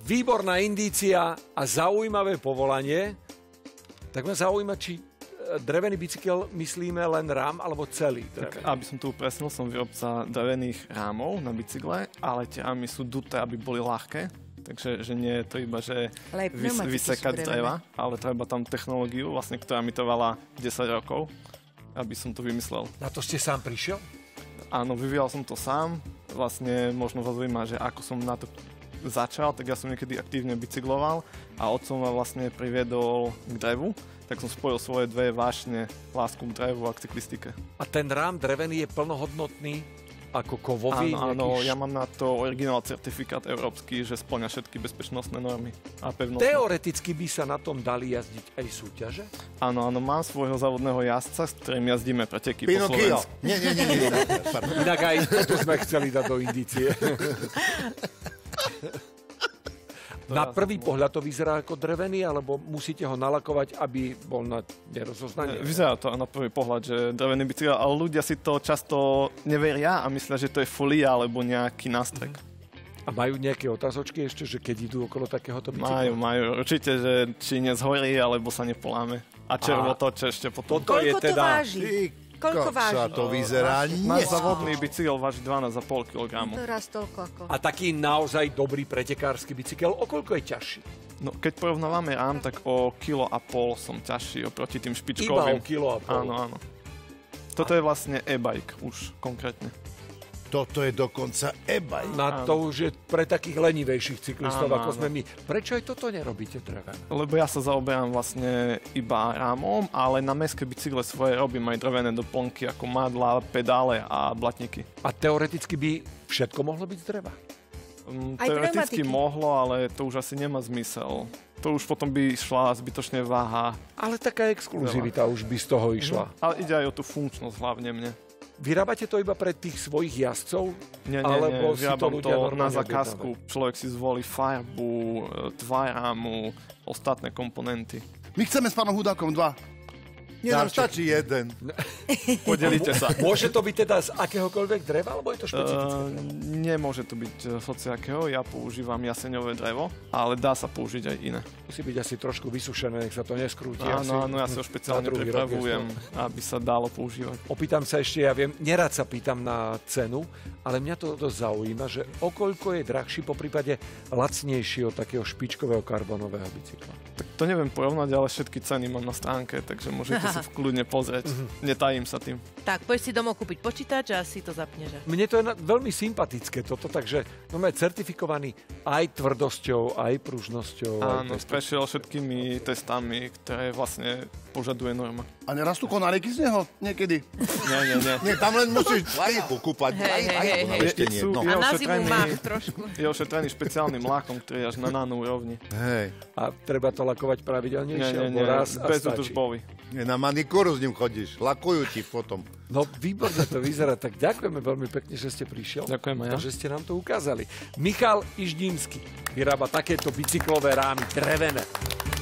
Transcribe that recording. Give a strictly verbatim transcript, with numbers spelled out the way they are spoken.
Výborná indícia a zaujímavé povolanie. Tak ma zaujíma, či drevený bicykel myslíme len rám alebo celý drevený. Tak, aby som tu upresnil, som výrobca drevených rámov na bicykle, ale tie rámy sú duté, aby boli ľahké. Takže že nie je to iba, že vys vysekať dreva, ale treba tam technológiu, vlastne, ktorá mi trvala desať rokov, aby som to vymyslel. Na to ste sám prišiel? Áno, vyvíjal som to sám. Vlastne možno vás zaujíma, že ako som na to začal, tak ja som niekedy aktívne bicykloval a otcom ma vlastne priviedol k drevu, tak som spojil svoje dve vášne, lásku k drevu a k cyklistike. A ten rám drevený je plnohodnotný ako kovový? Áno, áno, ja mám na to originál certifikát európsky, že spĺňa všetky bezpečnostné normy a pevnostné. Teoreticky by sa na tom dali jazdiť aj súťaže? Áno, áno, mám svojho závodného jazdca, s ktorým jazdíme preteky Pinocchio. po Slovensku. Nie, nie, nie, nie. Inak aj toto sme chceli dať do indície. Na prvý pohľad to vyzerá ako drevený, alebo musíte ho nalakovať, aby bol na nerozoznanie? Vyzerá to na prvý pohľad, že drevený bicykel, ale ľudia si to často neveria a myslia, že to je folia alebo nejaký nástrek. A majú nejaké otázočky ešte, že keď idú okolo takéhoto bicykla? Majú, majú. Určite, že či nezhorí, alebo sa nepoláme. A červotoče ešte potom. Toto je Koľko to teda... váži? Koľko váži? Sa to vyzerá Náš závodný bicykel váži dvanásť celá päť kilogramov. To raz toľko ako. A taký naozaj dobrý pretekársky bicykel, o koľko je ťažší? No, keď porovnávame rám, tak o kilo a pol som ťažší oproti tým Iba špičkovým. o kilo a pol. Áno, áno. Toto je vlastne e-bike už konkrétne. Toto je dokonca e-bike. Na to už je pre takých lenivejších cyklistov, Áno, ako áno. sme my. Prečo aj toto nerobíte drevené? Lebo ja sa zaoberám vlastne iba rámom, ale na mestské bicykle svoje robím aj drevené doplnky ako madla, pedále a blatníky. A teoreticky by všetko mohlo byť z dreva? Um, Aj teoreticky pneumatiky. mohlo, ale to už asi nemá zmysel. To už potom by išla zbytočne váha. Ale taká exkluzivita už by z toho išla. Ale ide aj o tú funkčnosť hlavne mne. Vyrábate to iba pre tých svojich jazdcov? Nie, nie, Alebo nie, si to vyrábam ľudia to normálne na zakázku. Človek si zvolí farbu, tvar rámu, ostatné komponenty. My chceme s pánom Hudákom dva. Nie, nám Darček. stačí jeden. Podelíte sa. Môže to byť teda z akéhokoľvek dreva, alebo je to špecifické? Uh, nemôže to byť z hociakého, ja používam jaseňové drevo, ale dá sa použiť aj iné. Musí byť asi trošku vysušené, nech sa to neskrúti. asi. Áno, áno, ja si ho špeciálne Na druhý rok je pripravujem, aby sa dalo používať. Opýtam sa ešte, ja viem, nerad sa pýtam na cenu, ale mňa to dosť zaujíma, že o koľko je drahší, po prípade lacnejší od takého špičkového karbónového bicykla. Tak to neviem porovnať, ale všetky ceny mám na stránke, takže môžete si v kľudne pozrieť. Netajím sa tým. Tak, poď si domov kúpiť počítač a si to zapneš. Mne to je na, veľmi sympatické toto, takže no, je certifikovaný aj tvrdosťou, aj pružnosťou. Áno, aj prešiel všetkými testami, ktoré vlastne požaduje norma. A nerastú konáriky z neho niekedy? Nie, nie, nie. Nie, tam len musíš lajku kúpať. Hej, hej, hej, hej. Ešte nie. Sú- No. je A na zimu ošetrený- mach trošku. Je ošetrený špeciálnym lákom, ktorý je až na nano úrovni. Hej. A treba to lakovať Nie, pravidelnejšie, nie, alebo nie, raz a bez stačí. údržbovy. Nie, na manikúru s ním chodíš. Lakujú ti potom. No výborne to vyzerá, tak ďakujeme veľmi pekne, že ste prišiel. Ďakujem aj ja. A že ste nám to ukázali. Michal Iždínsky vyrába takéto bicyklové rámy drevené.